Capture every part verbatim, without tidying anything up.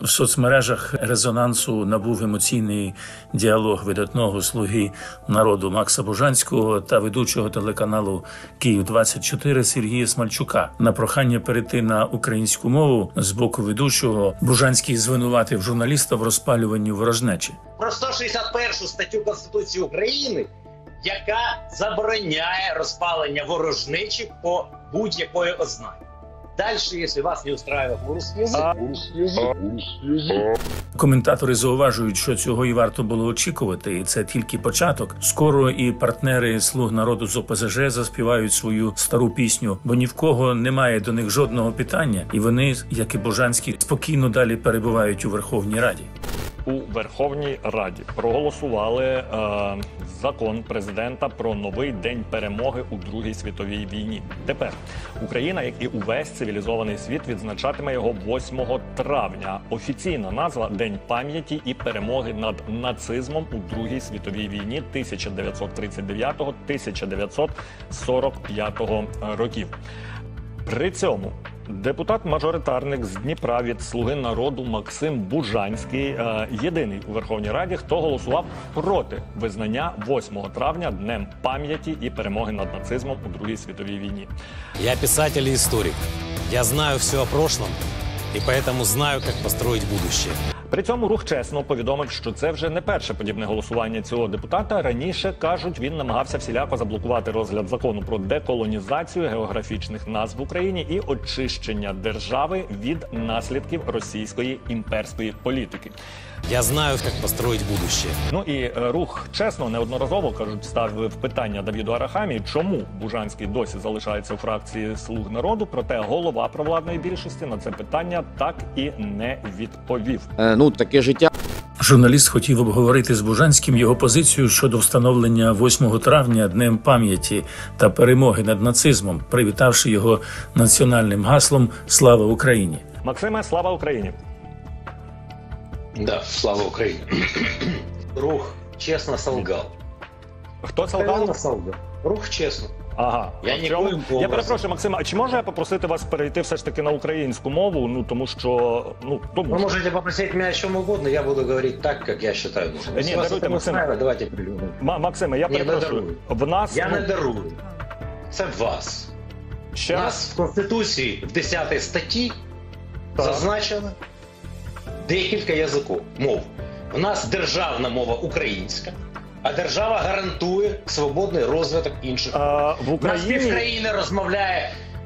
В соцмережах резонансу набув емоційний діалог видатного слуги народу Макса Бужанського та ведучого телеканалу Київ двадцять чотири Сергія Смальчука. На прохання перейти на українську мову з боку ведучого Бужанський звинуватив журналіста в розпалюванні ворожнечі. Про сто шістдесят першу статтю Конституції України, яка забороняє розпалення ворожнечі по будь-якої ознаки. Дальше, если вас не устраивает русский язык, русский язык, русский язык. Коментатори зауважують, що цього і варто було очікувати, і це тільки початок. Скоро і партнери «Слуг народу» з О Пе Зе Же заспівають свою стару пісню, бо ні в кого немає до них жодного питання, і вони, як і Бужанський, спокійно далі перебувають у Верховній Раді. У Верховній Раді проголосували е, закон президента про новий День перемоги у Другій світовій війні. Тепер Україна, як і увесь цивілізований світ, відзначатиме його восьмого травня. Офіційна назва – День пам'яті і перемоги над нацизмом у Другій світовій війні тисяча дев'ятсот тридцять дев'ятого - тисяча дев'ятсот сорок п'ятого років. При цьому депутат-мажоритарник з Дніпра від «Слуги народу» Максим Бужанський єдиний у Верховній Раді, хто голосував проти визнання восьмого травня Днем пам'яті і перемоги над нацизмом у Другій світовій війні. Я писатель и историк. Я знаю все о прошлом и поэтому знаю, как построить будущее. При цьому Рух Чесно повідомив, що це вже не перше подібне голосування цього депутата. Раніше, кажуть, він намагався всіляко заблокувати розгляд закону про деколонізацію географічних назв в Україні і очищення держави від наслідків російської імперської політики. Я знаю, как построить будущее. Ну і е, Рух Чесно неодноразово, кажуть, ставив питання Давіду Арахамії, чому Бужанський досі залишається у фракції «Слуг народу», проте голова провладної більшості на це питання так і не відповів. Е, ну, таке життя. Журналіст хотів обговорити з Бужанським його позицію щодо встановлення восьмого травня Днем пам'яті та перемоги над нацизмом, привітавши його національним гаслом «Слава Україні». Максиме, слава Україні! Да, слава Украине. Рух честно солгал. Хто солгав? солгал. Рух честно. Ага. Я, а чому... я перепрошую, Максим, а чи можу я попросити вас перейти все ж таки на українську мову? Ну, тому що... Ну, тому... Вы можете попросить меня о чем угодно, я буду говорить так, как я считаю нужным. Ні, даруйте, Максиме. Давайте прилюдно. Максиме, я перепрошую. В нас... Я не дарую. Це вас. Ще У нас в Конституції в десятій статті так. зазначено декілька язиків, мов. У нас державна мова українська, а держава гарантує свободний розвиток інших мов. А, в Україні... Нас півкраїни розмовляє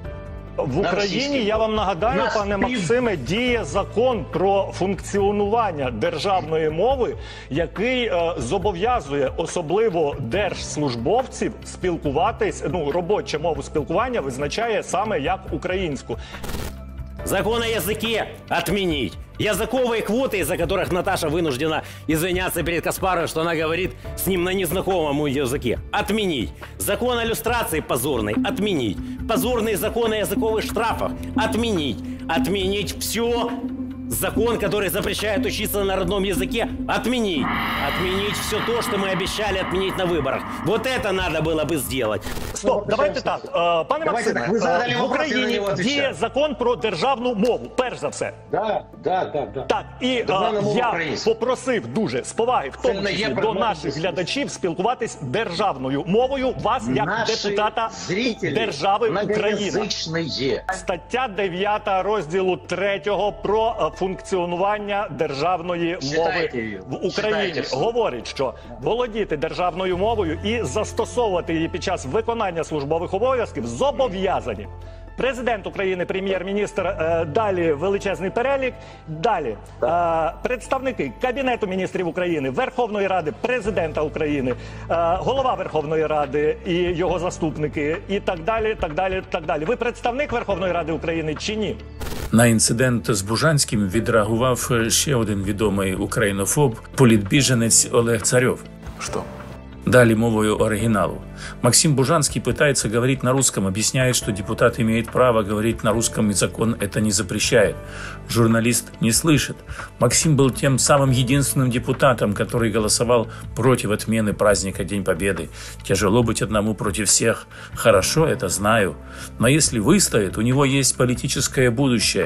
В Україні, я вам нагадаю, Нас пане пів... Максиме, діє закон про функціонування державної мови, який е, зобов'язує особливо держслужбовців спілкуватись, ну, робочу мову спілкування визначає саме як українську. Закон о языке отменить. Языковые квоты, из-за которых Наташа вынуждена извиняться перед Каспаровым, что она говорит с ним на незнакомом языке. Отменить. Закон о люстрации позорный. Отменить. Позорные законы о языковых штрафах. Отменить. Отменить все. Закон, который запрещает учиться на родном языке, отменить. Отменить все то, что мы обещали отменить на выборах. Вот это надо было бы сделать. Стоп, давайте так. Е, Пане Давайте Максиме, так. Ви задали е, в вопрос, я на Україні нього діє відповідаю. закон про державну мову, перш за все. Да, да, да, да. Так, і е, Державна мова я українська. попросив дуже з поваги, в Це тому не є числі до предметом наших дискусії. глядачів, спілкуватись державною мовою вас як Наші депутата зрителі держави Україна. многоязичні. Стаття дев'ята розділу третього про е, функціонування державної Читайте мови її. в Україні Читайте вслух. говорить, що володіти державною мовою і застосовувати її під час виконання службових обов'язків зобов'язані президент України, прем'єр-міністр, е, далі величезний перелік, далі е, представники Кабінету міністрів України, Верховної Ради, президента України, е, голова Верховної Ради і його заступники, і так далі, так далі, так далі. Ви представник Верховної Ради України чи ні? На інцидент з Бужанським відреагував ще один відомий українофоб, політбіженець Олег Царьов. Что? Далее мовою оригиналу. Максим Бужанский пытается говорить на русском, объясняет, что депутат имеет право говорить на русском, и закон это не запрещает. Журналист не слышит. Максим был тем самым единственным депутатом, который голосовал против отмены праздника День Победы. Тяжело быть одному против всех. Хорошо, это знаю. Но если выстоит, у него есть политическое будущее.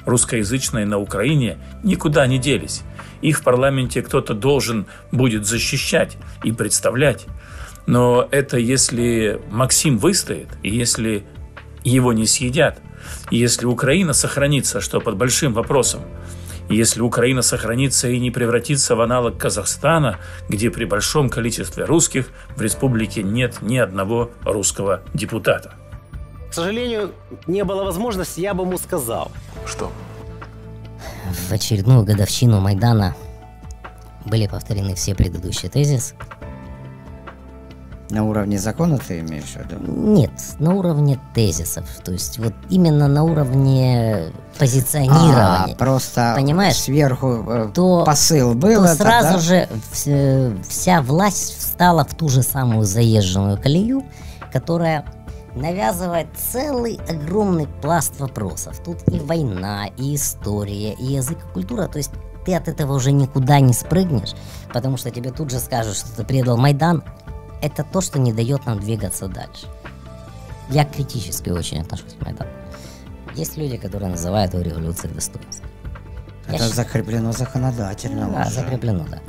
русскоязычные на Украине никуда не делись. Их в парламенте кто-то должен будет защищать и представлять. Но это если Максим выстоит, и если его не съедят, и если Украина сохранится, что под большим вопросом, и если Украина сохранится и не превратится в аналог Казахстана, где при большом количестве русских в республике нет ни одного русского депутата. К сожалению, не было возможности, я бы ему сказал. Что? В очередную годовщину Майдана были повторены все предыдущие тезисы. На уровне закона ты имеешь в виду? Нет, на уровне тезисов. То есть вот именно на уровне позиционирования. А, просто понимаешь, сверху то, посыл был. То это, сразу да? же вс- вся власть встала в ту же самую заезженную колею, которая навязывает целый огромный пласт вопросов. Тут и война, и история, и язык, и культура. То есть ты от этого уже никуда не спрыгнешь, потому что тебе тут же скажут, что ты предал Майдан. Это то, что не дает нам двигаться дальше. Я критически очень отношусь к Майдану. Есть люди, которые называют его революцией достоинства. Это Я закреплено законодательно. Да, уже. закреплено, да.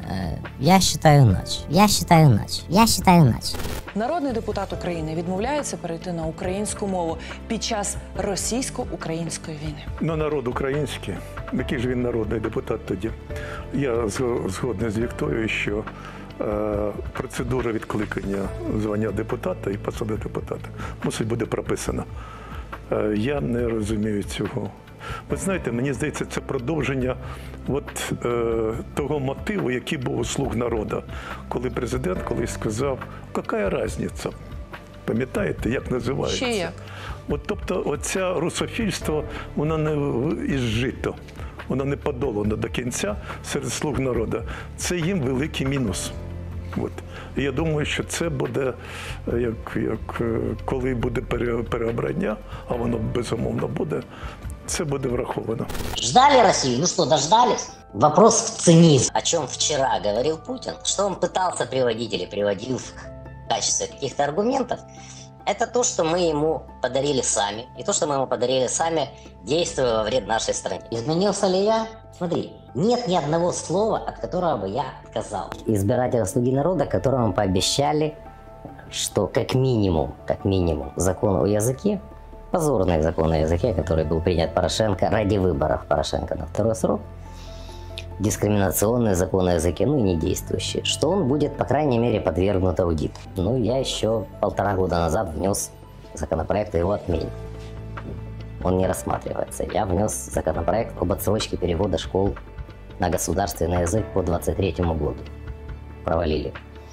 Я считаю иначе. Я считаю иначе. Я считаю иначе. Народний депутат України відмовляється перейти на українську мову під час російсько-української війни. Ну, народ український. Який ж він народний депутат тоді? Я згодний з Вікторією, що е, процедура відкликання звання депутата і посади депутата мусить бути прописана. Е, я не розумію цього. Ви знаєте, мені здається, це продовження от, е, того мотиву, який був у «Слуг народу», коли президент колись сказав, яка різниця? Пам'ятаєте, як називається? Ще як? От, тобто, оця русофільство, воно не ізжито, воно не подолано до кінця серед «Слуг народу». Це їм великий мінус. От. І я думаю, що це буде, як, як, коли буде переобрання, а воно безумовно буде, це буде враховано. Ждали Россию? Ну что, дождались? Вопрос в цинизм. О чем вчера говорил Путин, что он пытался приводить или приводил в качестве каких-то аргументов, это то, что мы ему подарили сами. И то, что мы ему подарили сами, действуя во вред нашей стране. Изменился ли я? Смотри, нет ни одного слова, от которого бы я отказал. Избиратели «Слуги народа», которым пообещали, что как минимум, как минимум, закон о языке, позорный закон о языке, который был принят Порошенко ради выборов Порошенко на второй срок, дискриминационный закон о языке, ну и не действующий, что он будет, по крайней мере, подвергнут аудиту. Ну, я еще полтора года назад внес законопроект о его отмене. Он не рассматривается. Я внес законопроект об отсрочке перевода школ на государственный язык по двадцать третьему году. Провалили.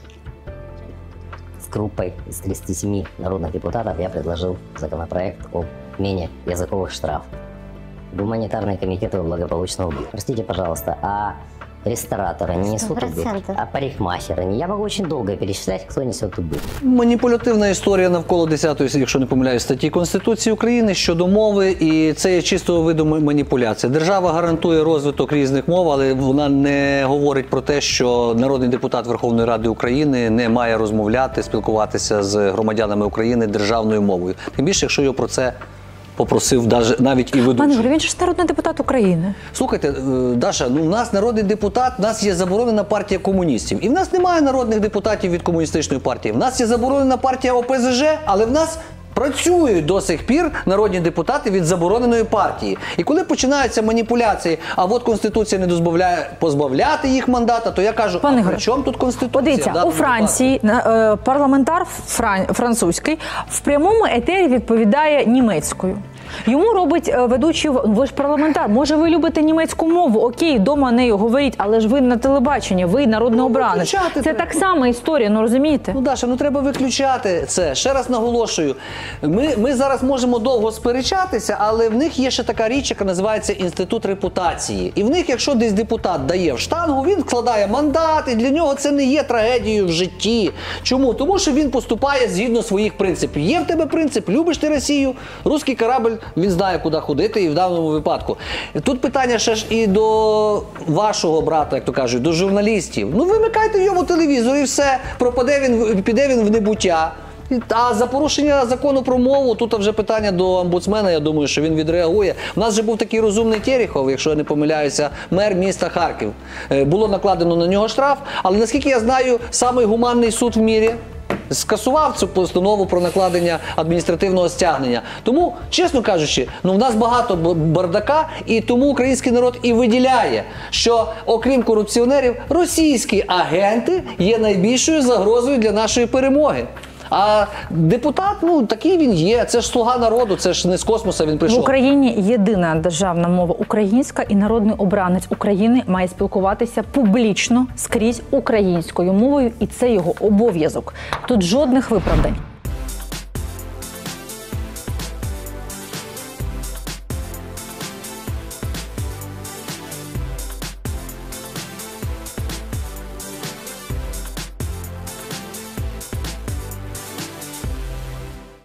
С группой из тридцати семи народных депутатов я предложил законопроект о отмене языковых штрафов. Гуманитарные комитеты его благополучно убили. Простите, пожалуйста, а рестораторы не несут убытки? А парикмахеры не? Я могу очень долго перечислять, кто несет убытки. Маніпулятивна історія навколо десятої, якщо не помиляюсь, статті Конституції України щодо мови, і це є чистого виду маніпуляція. Держава гарантує розвиток різних мов, але вона не говорить про те, що народний депутат Верховної Ради України не має розмовляти, спілкуватися з громадянами України державною мовою. Тим більше, якщо його про це попросив навіть і ведучий. Пане Ігор, він ж народний депутат України. Слухайте, Даша, ну у нас народний депутат, у нас є заборонена партія комуністів. І в нас немає народних депутатів від комуністичної партії. В нас є заборонена партія О Пе Зе Же, але в нас працюють до сих пір народні депутати від забороненої партії. І коли починаються маніпуляції, а от Конституція не дозволяє позбавляти їх мандата, то я кажу, Пане а при чому тут Конституція? Подивіться, у Франції е, парламентар фран, французький в прямому етері відповідає німецькою. Йому робить ведучий, ви ж парламентар, може ви любите німецьку мову, окей, дома нею говоріть, але ж ви на телебаченні, ви народний обранець. Це треба. Так само історія, ну розумієте? Ну, Даша, ну треба виключати це. Ще раз наголошую, ми, ми зараз можемо довго сперечатися, але в них є ще така річ, яка називається інститут репутації. І в них, якщо десь депутат дає в штангу, він складає мандат, і для нього це не є трагедією в житті. Чому? Тому що він поступає згідно своїх принципів. Є в тебе принцип, любиш ти Росію, русський корабль, він знає, куди ходити, і в даному випадку. Тут питання ще ж і до вашого брата, як то кажуть, до журналістів. Ну, вимикайте йому телевізор і все, пропаде він, піде він в небуття. А за порушення закону про мову, тут вже питання до омбудсмена, я думаю, що він відреагує. У нас же був такий розумний Терехов, якщо я не помиляюся, мер міста Харків. Було накладено на нього штраф, але наскільки я знаю, самий гуманний суд в мірі скасував цю постанову про накладення адміністративного стягнення. Тому, чесно кажучи, ну в нас багато бардака, і тому український народ і виділяє, що окрім корупціонерів, російські агенти є найбільшою загрозою для нашої перемоги. А депутат, ну такий він є, це ж слуга народу, це ж не з космоса він прийшов. В Україні єдина державна мова українська, і народний обранець України має спілкуватися публічно скрізь українською мовою, і це його обов'язок. Тут жодних виправдань.